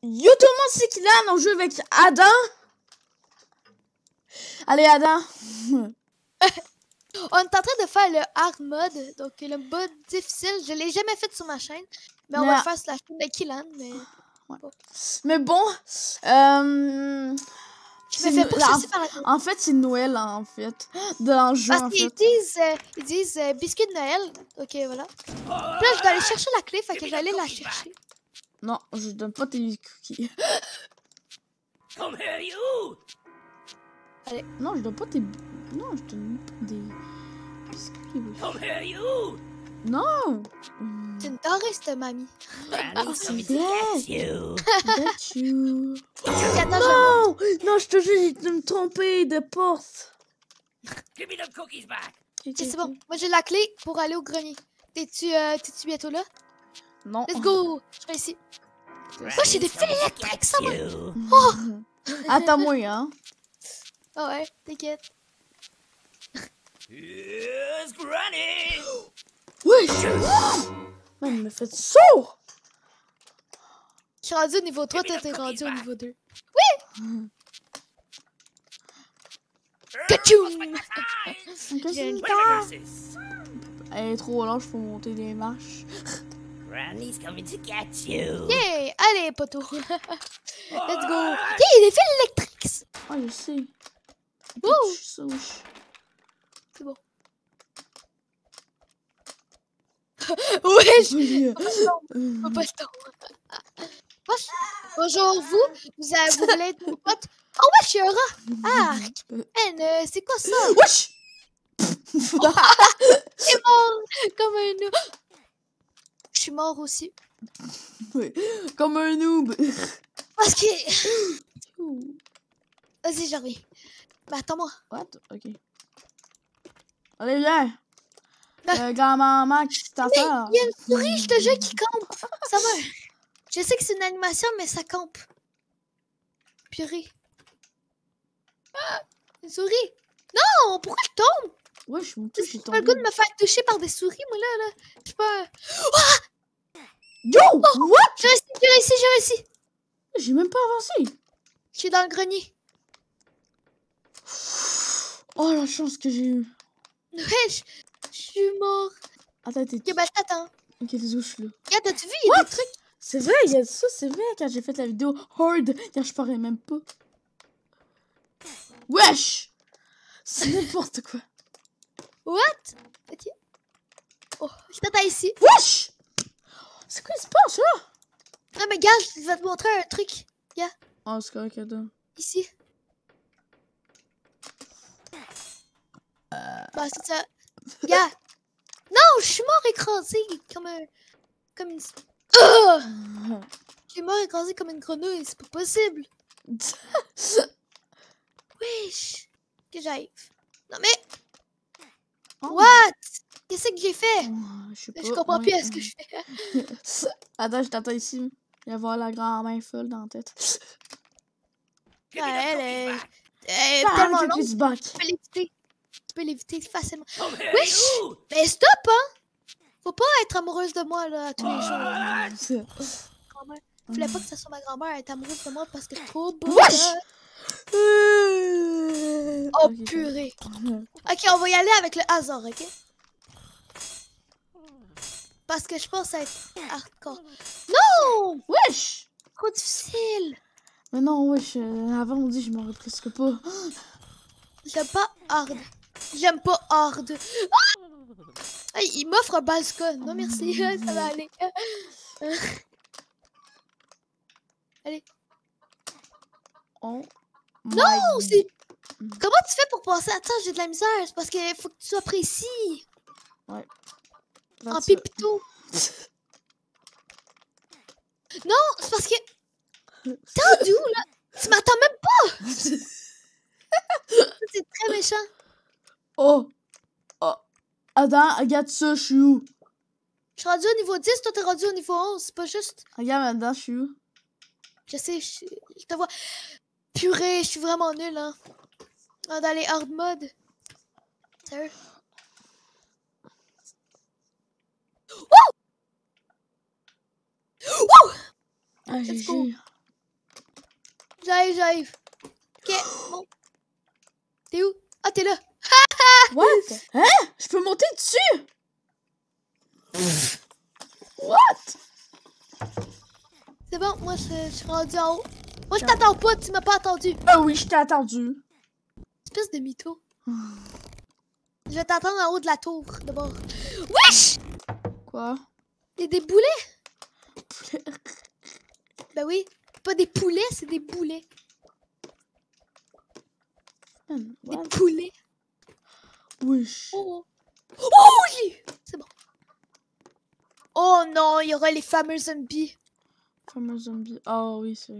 Yo tout le monde, c'est Kylian, on joue avec Adam. Allez Adam. On est en train de faire le hard mode, donc le mode difficile. Je l'ai jamais fait sur ma chaîne, mais on va le faire sur la chaîne de Kylian. Mais, ouais. Mais bon, en fait c'est Noël en fait, dans le jeu parce en qu'ils fait. Ils disent biscuit de Noël. Ok, voilà. Puis là, je dois aller chercher la clé, fait que je vais aller la chercher. Non, je donne pas tes cookies. Come here, you! Allez. Non, je donne pas tes... Non, je donne pas des biscuits. Come here, you! Non! C'est une terroriste, mamie. Granny's coming to get you! Get you. Non! Non, je te jure, j'ai dû me tromper de porte. Give me the cookies back! Ok, c'est bon. Moi, j'ai la clé pour aller au grenier. T'es-tu bientôt là? Non. Let's go! Je serai ici. Oh, j'ai des fils électriques, ça va! Oh! Attends-moi, hein. Ah ouais, t'inquiète. Here's Granny! Oui! Man, il me fait saut! Je suis rendu au niveau 3, toi t'es rendu au niveau 2. Oui! Kachum! Elle est trop large, faut monter des marches. Granny's coming to get you! Yeah! Allez, poteau! Let's go! Yeah, il y a des fils électriques! Ah, je sais. Wouh! C'est bon. Oui! Baston! Bonjour, vous voulez être mon pote? Oh, ouais, je suis un rat! Arc! C'est quoi ça? Wesh! C'est mort! Comme un noob! Je suis mort aussi. Oui, comme un noob! Parce que... Vas-y, j'arrive. Mais attends-moi. What? Ok. Allez, viens! Grand-maman qui t'attend. Il y a une souris, je te jure, qui campe. Ça va. Je sais que c'est une animation, mais ça campe. Purée. Ah, une souris. Non, pourquoi je tombe? Ouais, je suis touché. J'ai pas le goût de me faire toucher par des souris, moi, là. Je sais pas... Ah! Yo! Oh, What? J'ai réussi. J'ai même pas avancé. Je suis dans le grenier. Oh, la chance que j'ai eue. Wesh, je suis mort. Attends, t'es... Ok, bah, je t'attends. Ok, t'es où, je suis là? Regarde, t'as-tu vu? Il y a des trucs. C'est vrai, il y a ça, c'est vrai, quand j'ai fait la vidéo hard, quand je parlais même pas. Wesh! C'est n'importe quoi. What? Ok. Oh, je t'attends ici. Wesh! C'est quoi qui se passe, là? Non, mais regarde, je vais te montrer un truc. Yeah. Oh, c'est correct, attends. Ici. Bah, c'est ça. Yeah. Non, je suis mort écrasé comme un... Comme une... Je suis mort écrasé comme une grenouille, c'est pas possible. Wesh. Que j'arrive. Non, mais... Oh. What? Qu'est-ce que j'ai fait? Je sais pas. Je comprends plus à ce que je fais. Attends, je t'attends ici. Il va y avoir la grand-main folle dans la tête. Ouais, elle est tellement longue. Tu peux l'éviter facilement. Wesh! Mais stop, hein! Faut pas être amoureuse de moi, là, à tous les jours. Je voulais pas que ça soit ma grand-mère être amoureuse de moi parce que c'est trop beau. Wesh! Oh, purée. Ok, on va y aller avec le hasard, ok? Parce que je pense à être hardcore. Non! Wesh! Trop difficile. Mais non, wesh, avant on dit je m'en presque pas. J'aime pas hard. J'aime pas hard. Ah! Hey, il m'offre un balcon. Non, merci. Ça va aller. Allez. Oh. Non, c'est... Comment tu fais pour passer? Attends, j'ai de la misère. C'est parce qu'il faut que tu sois précis. Ouais. En pépito. Non, c'est parce que... T'es rendu où, là? Tu m'attends même pas! C'est très méchant. Oh! Oh! Attends, regarde ça, je suis où? Je suis rendu au niveau 10, toi t'es rendu au niveau 11. C'est pas juste... Regarde maintenant, je suis où? Je sais, je te vois. Purée, je suis vraiment nulle, hein. Dans les hard mode. Sérieux? Wouh! Wouh! Ah, Let's go. J'arrive. Ok, bon. T'es où? Ah, t'es là. What? Hein? Je peux monter dessus? What? C'est bon, moi, je suis rendu en haut. Moi, je t'attends pas, tu m'as pas attendu. Ah oui, je t'ai attendu. Espèce de mytho. Je vais t'attendre en haut de la tour, d'abord. Wesh! Quoi? Des boulets? Ben oui. Pas des poulets, c'est des boulets. Des poulets. Wesh. Oh, oh j'ai eu. C'est bon. Oh non, il y aura les fameux zombies. Fameux zombie. Oh oui, c'est...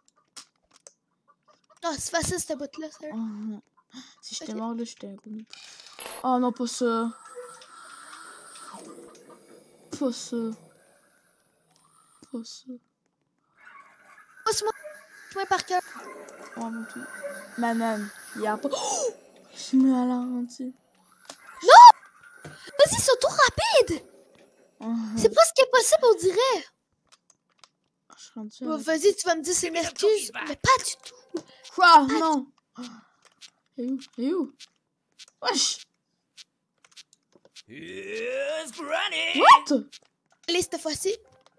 Non, c'est facile, cette bout-là, ça. Oh, si j'étais mort, là, j'étais un gros. Oh non, pas ça. Pas ça. Pas ça. Pousse-moi. Pousse-moi par cœur. Oh mon dieu. Maman, il y a pas... Oh! Je me ralentis. Non! Vas-y, c'est tout rapide! Uh-huh. C'est presque impossible, on dirait. Je suis rendue Oh, avec... vas-y, tu vas me dire c'est une excuse, mais pas du tout. Quoi? Non! Et où? Et où? Wesh! Here's Granny. What? Allez, cette fois-ci.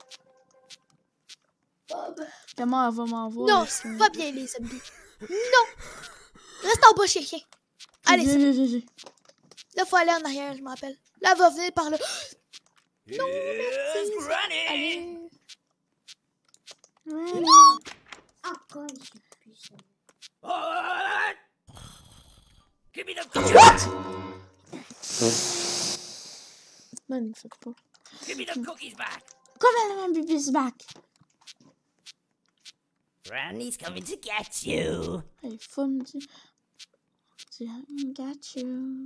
Comment elle va m'envoyer? Non, c'est pas bien, les zombies. Non! Reste en bas, chien. Allez, Viens. là, faut aller en arrière, je me rappelle. Là, elle va venir par là. Non, Here's merci. Granny. Allez. Non! Encore, j'ai plus ça. What? Give me the cookies. What? Non, ne faites pas. Give me the cookies back. Comment my baby's back? Granny's coming to get you. Hey, faut me dire... I got you.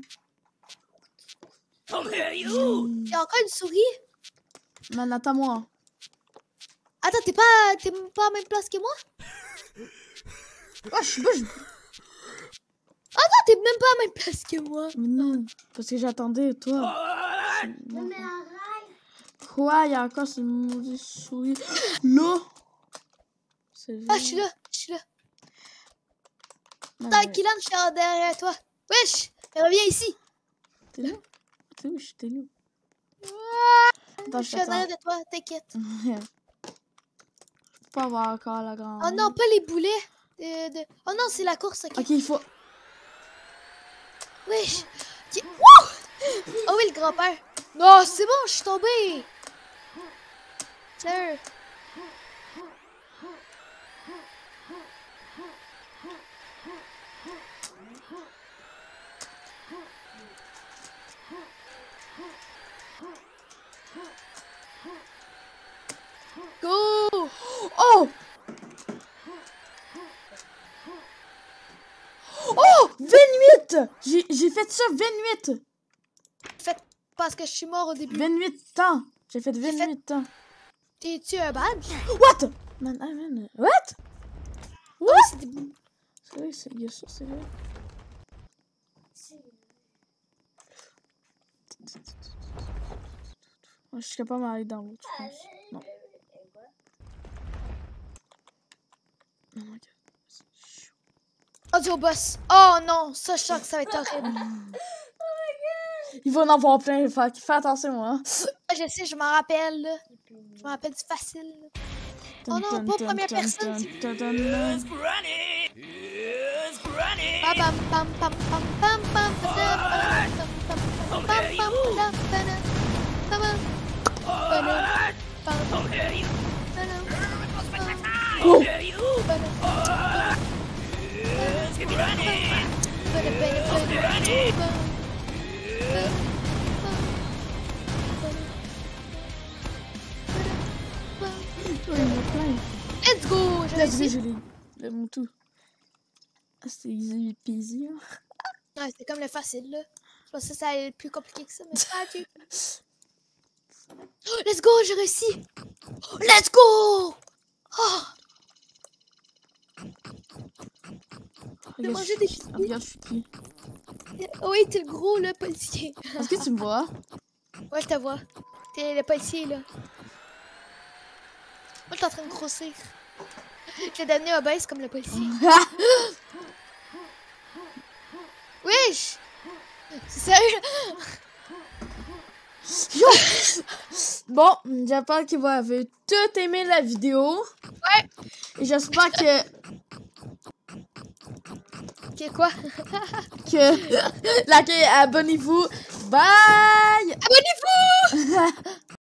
Come here, you. Il y a encore une souris. Man, attends-moi. Attends, t'es pas à la même place que moi? Wesh! Attends, t'es même pas à la même place que moi. Non, parce que j'attendais, toi. What? Non, mais arrête. Quoi? Il y a encore ce maudit souris. Là! C'est Ah, je suis là. Non, Attends, mais- Kylian, je suis derrière toi. Wesh, reviens ici. T'es là? T'es où? T'es où? Attends, Je suis en arrière de toi, t'inquiète. Je peux pas avoir encore la grande. Oh non, pas les boulets. Oh non, c'est la course, ok. Ok, il faut... Wesh. Ok. Wouh! Oh oui, le grand-père. Non, c'est bon, je suis tombée. Tiens. Go! Oh! Oh! 28! J'ai fait ça 28! Fait parce que je suis mort au début. 28 ans! J'ai fait 28 ans. T'es-tu un badge? What? Man, ah, man. What? Oh, c'est des boules. C'est vrai, il y a ça, c'est vrai. Je suis capable d'aller dans l'autre, je pense. Non. Oh my god. Audio boss. Oh non, ça, je sens que ça va être horrible. Il va en avoir plein, fais attention, hein. Je sais, je m'en rappelle. Là. Je m'en rappelle du facile. Là. Oh non, pas première personne. Here's Granny. Here's Granny. Pam pam pam pam pam pam pam pam pam What? pam Come here, you. Oh. Come here, you. Here's Granny. Granny. Oh, il y en a plein. Let's go! J'ai Let's go, réussi. je l'ai. Le mon tout. Ah, c'était easy peasy, hein. Ouais, c'est comme le facile, là. Je pensais que ça allait être plus compliqué que ça, mais pas du tout. Oh, let's go, j'ai réussi! Oh, let's go! Oh! J'ai Regarde, mangé des je- biscuits. Regarde, je suis qui. Oh oui, t'es le gros, là, policier. Est-ce que tu me vois? Ouais, je te vois. T'es le policier, là. Moi, je suis en train de grossir. Je l'ai devenu obèse comme le policier. Wesh! C'est sérieux? Yo! Bon, j'espère que vous avez tout aimé la vidéo. Ouais! Et j'espère que... Ok, quoi? Abonnez-vous. Bye! Abonnez-vous!